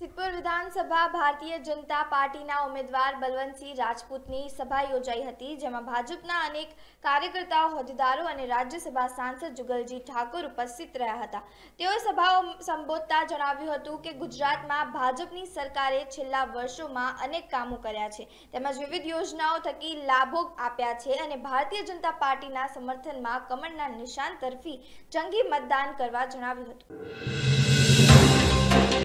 સિદ્ધપુર વિધાનસભા ભારતીય જનતા પાર્ટીના ઉમેદવાર બલવંતસિંહ રાજપૂતની સભા યોજાઈ હતી, જેમાં ભાજપના અનેક કાર્યકર્તાઓ, હોદ્દેદારો અને રાજ્યસભા સાંસદ જુગલજી ઠાકોર ઉપસ્થિત રહ્યા હતા। તેઓએ સભાઓ સંબોધતા જણાવ્યું હતું કે ગુજરાતમાં ભાજપની સરકારે છેલ્લા વર્ષોમાં અનેક કામો કર્યા છે, તેમજ વિવિધ યોજનાઓ થકી લાભો આપ્યા છે અને ભારતીય જનતા પાર્ટીના સમર્થનમાં કમળના નિશાન તરફી જંગી મતદાન કરવા જણાવ્યું હતું।